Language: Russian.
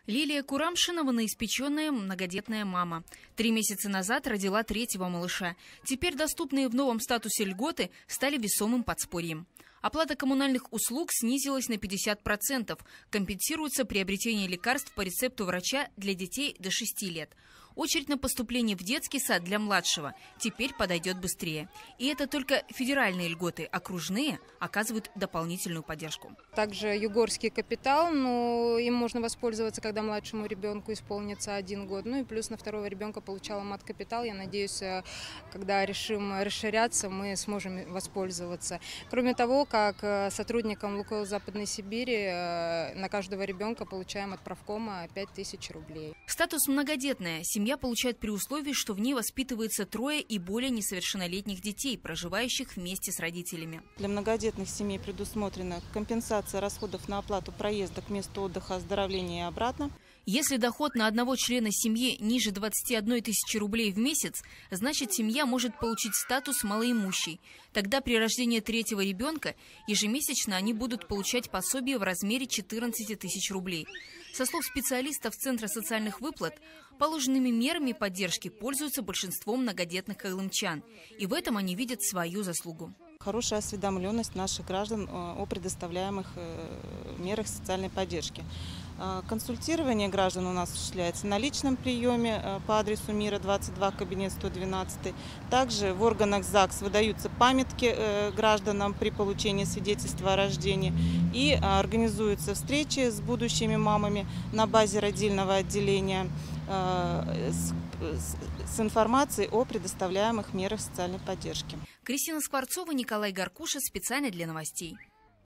Лилия Курамшина – новоиспеченная многодетная мама. 3 месяца назад родила 3-го малыша. Теперь доступные в новом статусе льготы стали весомым подспорьем. Оплата коммунальных услуг снизилась на 50%. Компенсируется приобретение лекарств по рецепту врача для детей до 6 лет. Очередь на поступление в детский сад для младшего теперь подойдет быстрее. И это только федеральные льготы, окружные оказывают дополнительную поддержку. Также югорский капитал, но им можно воспользоваться, когда младшему ребенку исполнится 1 год. Ну и плюс на 2-го ребенка получала мат-капитал. Я надеюсь, когда решим расширяться, мы сможем воспользоваться. Кроме того, как сотрудникам Лукойл Западной Сибири на каждого ребенка получаем от правкома 5000 рублей. Статус многодетная семья получает при условии, что в ней воспитывается 3 и более несовершеннолетних детей, проживающих вместе с родителями. Для многодетных семей предусмотрена компенсация расходов на оплату проезда к месту отдыха, оздоровления и обратно. Если доход на одного члена семьи ниже 21 тысячи рублей в месяц, значит, семья может получить статус малоимущей. Тогда при рождении 3-го ребенка ежемесячно они будут получать пособие в размере 14 тысяч рублей. Со слов специалистов Центра социальных выплат, положенными мерами поддержки пользуются большинство многодетных колымчан. И в этом они видят свою заслугу. Хорошая осведомленность наших граждан о предоставляемых мерах социальной поддержки. Консультирование граждан у нас осуществляется на личном приеме по адресу Мира, 22, кабинет 112. Также в органах ЗАГС выдаются памятки гражданам при получении свидетельства о рождении. И организуются встречи с будущими мамами на базе родильного отделения с информацией о предоставляемых мерах социальной поддержки. Кристина Скворцова, Николай Гаркуша. Специально для новостей.